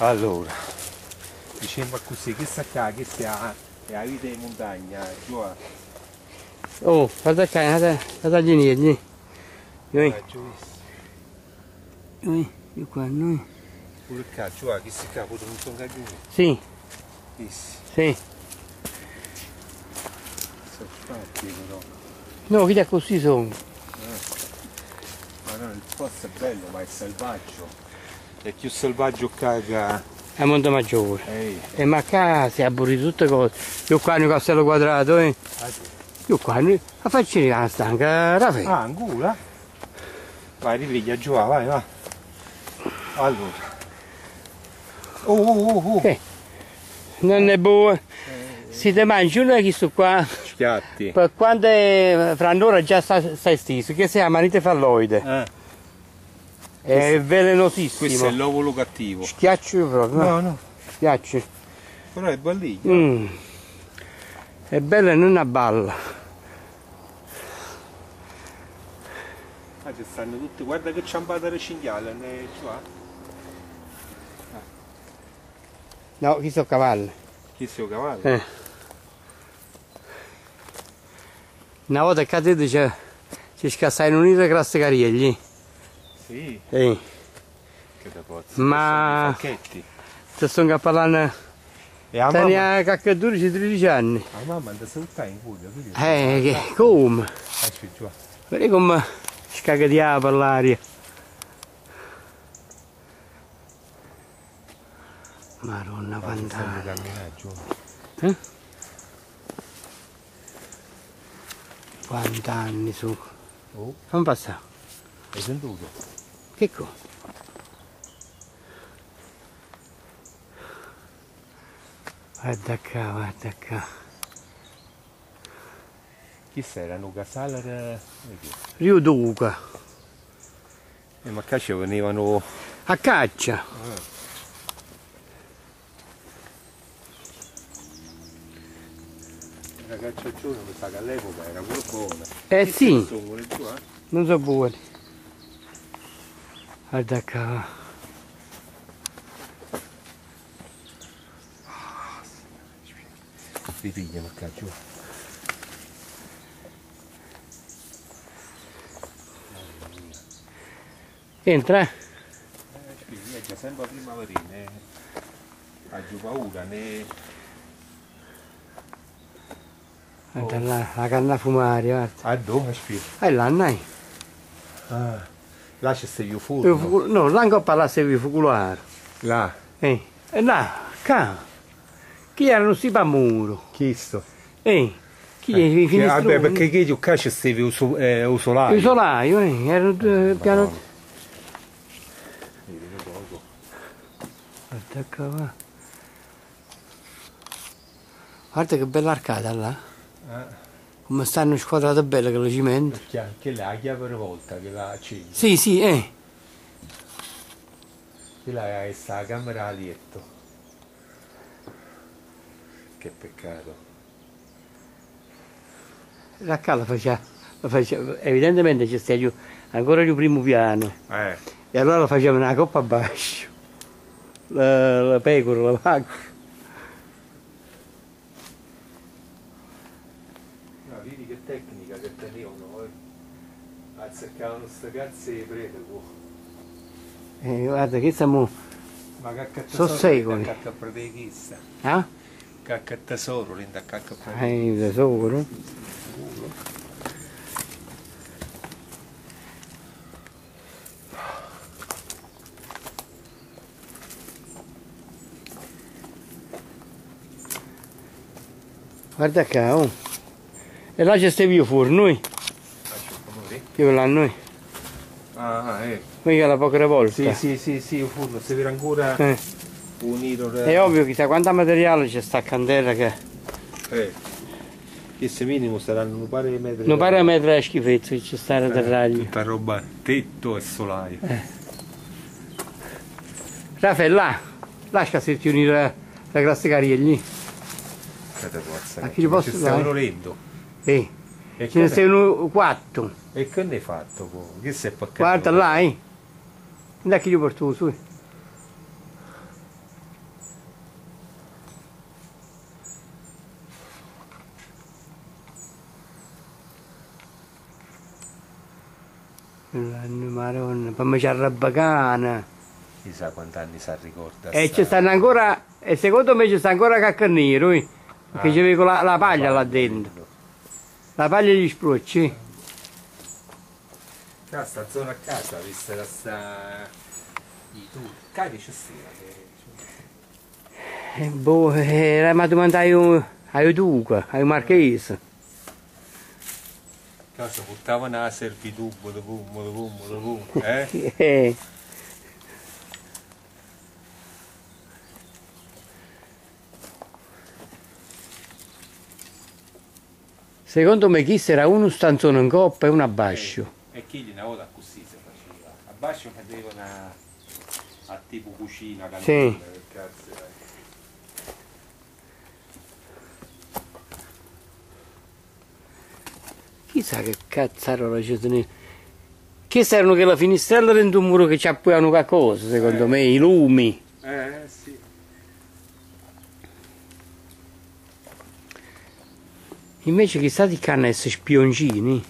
Allora, diciamo così, questa è la vita di montagna, giù a... Oh, guarda qua, guarda gli niegli. Noi, io qua, noi. Pure qua, giù a, questi qua, pure non sono cagini. Sì, Questi, sì. sono fatti però. No, che così sono. Ma no, il posto è bello, ma è selvaggio. È più selvaggio che... A Montemaggiore. Ehi. E ma qua si è aburrito tutte cose. Io qua nel castello quadrato, Ah, sì. Io qua, la faccia la stanca, Raffaele. Ah, angula? Vai, ripiglia giù, vai, va. Allora. Che? Non è buono. Si te mangi uno che sto qua. Schiatti. Per quando è, fra un'ora già sta esteso, che si chiama manite falloide. È velenosissimo. Questo è l'ovulo cattivo. Schiaccio proprio. No, no. Schiaccio. Però è balligno. È bella e non a balla. Ah, ci stanno tutti. Guarda che ciambata di cinghiale, ne qua. No, chi sono cavalli? Chi sono cavalli? Una volta che cadete ci scassai in un'ira classe cariegli. Sì. Sì. Che da pozzo. Ma Facchetti. se sono parlando E a mamma? tenia cacca 12-13 anni. A mamma da salutare in culo. Che come? Giù. Vedi come scagatiava per l'aria. Madonna, quant'anni. Camminare giù. Quant'anni su. Oh, Fammi passare. hai sentito? Che cosa? Guarda qua, guarda qua. Chi sei? Erano Casaler? Rio Duca. Ma qua ci venivano... A caccia. La cacciagione mi sa che all'epoca era pure buona. Sì, Sono pure giù, non so buoni. Guarda qua. Ripigliano qua giù. Entra. Viaggia sempre prima marine. Ha giù paura, ne... Guarda là, la canna a fumare, guarda. Ah, dove spiro? Là, dai. Ah, là c'è stato il forno. No, là non parla se vi fuculare. Là. E là, qua. Chi erano sti pa muro? Chi sto? Chi i finestroni? Vabbè, perché qui qua c'è stato il solaio. Il solaio, erano piano... Guarda qua, va. Guarda che bella arcata là. Come stanno squadrate belle con le cimento. Che là, la chiave per volta, che l'ha accesa. Sì, sì, Quella è sta camera a letto. Che peccato. La cala faceva, evidentemente c'è stato ancora il primo piano. E allora lo facevano una coppa a basso. La pecora, la vacca. Vedi che tecnica che tenevano, azzeccavano ste cazze di prete. Guarda che siamo... Ma cacca Sono tesoro, secoli. cacca predechista. Cacca tesoro, linda cacca predechista. Tesoro. Guarda qua, oh. E là c'è stato io fuori, noi. Io là noi. Mica la poca volta. Sì, il forno, si vede ancora unito. È ovvio, chissà quanto materiale c'è sta candela che... Questo minimo saranno un paio di metri. Non pare a mettere la schifezza che c'è sta da raglio. Tutta roba, tetto e solaio. Raffaele, là, lascia se ti unire la classe cariegli. A chi ci posso dare? lento. Ce ne sono 4. E che ne hai fatto? Che sei paccato? Guarda là, Da chi gli porto su? Maronna, poi c'è la bacana. Chissà quanti anni si ricorda. E ci stanno ancora, e secondo me ci sta ancora cacca nero, perché c'è la paglia là dentro. La paglia degli sprocci. Sta zona a casa, vista da sta... i turchi. Che c'è sera? Boh, ma domandai ai Duca, ai Marchese. Cosa portavano a servitù, eh? Secondo me chi era uno stanzone in coppa e uno a bascio. E chi una volta così si faceva. A bascio facevano a tipo cucina, cantina, Sì. che cazzo era. Chissà che cazzarola ci sono. Che erano che la finestrella dentro un muro che ci appoggiano qualcosa, secondo me, i lumi. Sì. Invece chissà di canna essere spioncini.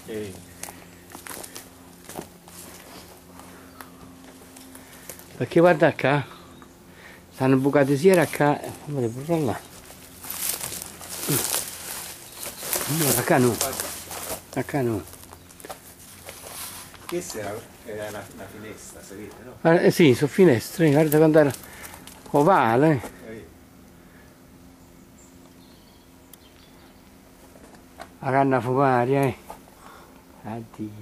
Perché guarda qua, stanno bucate sia qua, guarda pure là. No, qua no. Qua no. Questa era una finestra, sapete, no? Sì, sono finestre, guarda quando era ovale. La canna fumaria, Addio.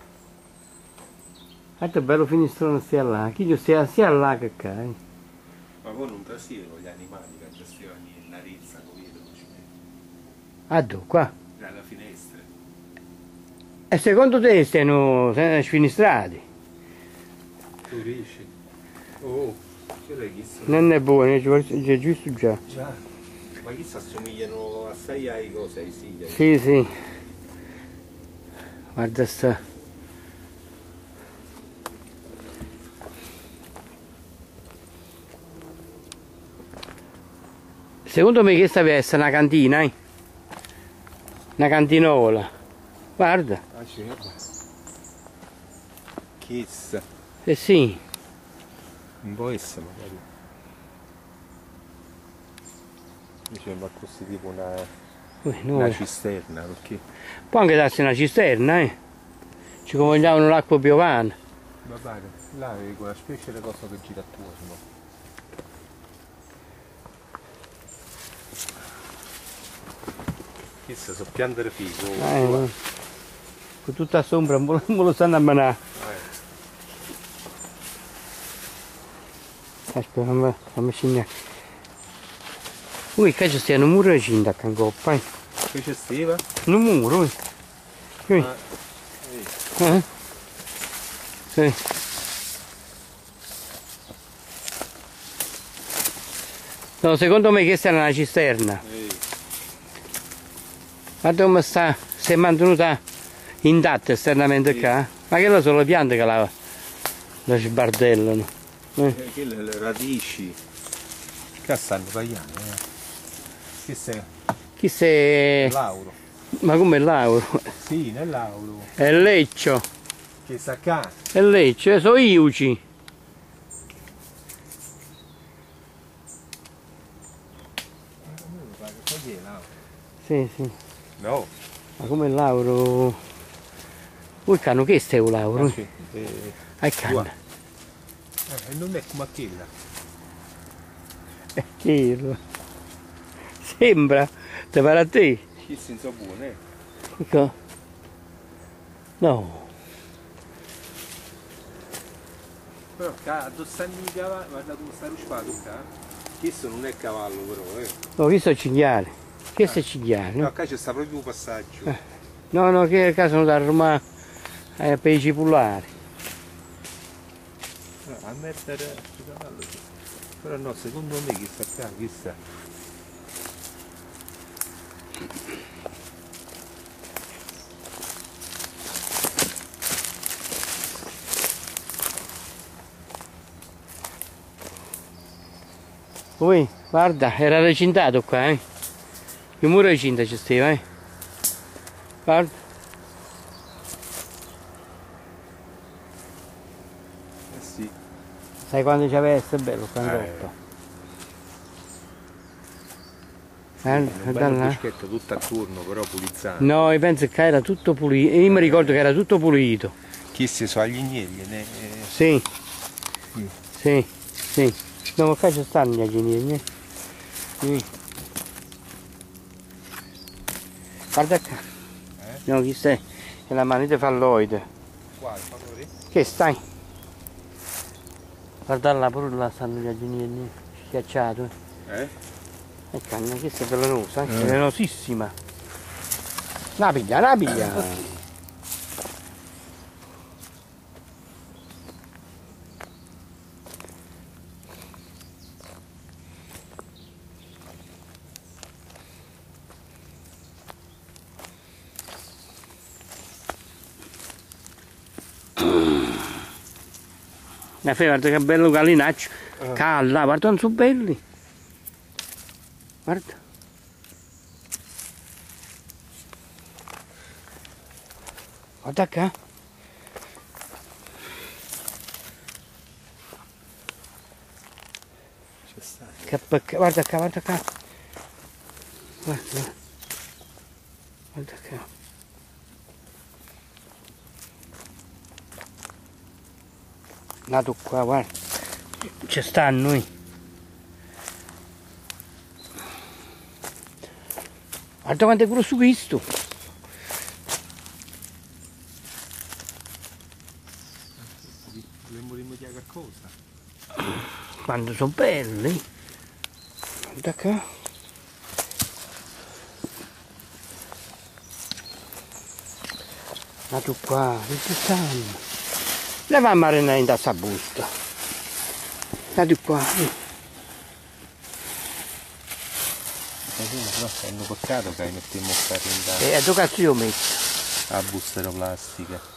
Guarda bello finestrone stia là, chi io stia là che qua, Ma voi non trasivano gli animali che gestivano in rizza, non vedo. Ah, dove? Qua? Dalla finestra. E secondo te stiano sfinestrati? Tu dici? Oh, che l'hai visto? Non è buono, c'è giusto già. Già. Ma chi si assomigliano assai ai cose, ai sigli? Sì, sì. Guarda sta. Secondo me questa deve essere una cantina, Una cantinola. Guarda. Ah, certo. Chissà. Eh sì. Non può essere magari. Mi sembra così tipo una cisterna, perché? Può anche darsi una cisterna, Ci convogliavano l'acqua piovana. Va bene, là vedi quella specie di cosa che gira attorno. Chissà, so piangere figo. Con tutta sombra, non me lo stanno a manare. Aspetta, fammi scegliere. Ui, qua c'è un muro di cinta a coppa, Che c'è Steva? Un muro, Sì. Sì. No, secondo me questa è una cisterna. Guarda come sta, si è mantenuta intatta esternamente qua. Ma che sono le piante che la sbardellano. Che le radici. Che stanno tagliando, Che sei? Chi sei? Lauro. Ma come Lauro? Sì, nel Lauro. È Leccio. Che sta qua? È Leccio, sono Iuci. Sì, sì. No. Ma come Lauro? Voi cano che stai un Lauro? Hai canna. Non è come quella. Quello. Sembra, te pare a te? Che senso buone. Ecco. No. Però addossando i cavalli, guarda come sta ruspato qua. Questo non è cavallo però, No, questo è cinghiale. Questo è cinghiale, no? No, qua c'è sta proprio un passaggio. No, no, che qua sono da Roma per i cipollari. No, a mettere il cavallo. Però no, secondo me chi sta qua, chissà. Poi, guarda, era recintato qua, Il muro di cinta ci stava, Guarda. sì. Sai quando ci aveva essere bello, quando Un bello boschetto tutto attorno, però pulizzato. No, io penso che era tutto pulito. Io mi ricordo che era tutto pulito. Chi si so agli agnelli? Sì. Sì. No, ma qua ci stanno gli agnelli. Sì. Guarda qua. No, chi sei? È la manita falloide. Quale? Favore? Che stai? Guarda là, pure là stanno gli agnelli. Schiacciato. E canna, questa è velenosa, è velenosissima. La piglia. Guarda che bello gallinaccio. Calla, guarda, non sono belli. Guarda. Guarda qua. Guarda qua. Guarda qua. Nato qua, guarda. Ci stanno noi. Guarda quanto è grosso questo. Dovremmo rimediare qualcosa. Quando sono belli. Guarda qua. Nato qua, ci stanno. Le va a marinare in questa busta. Nato qua. No, è un peccato che mettiamo a fare in E dove cazzo io metto? la busta di plastica.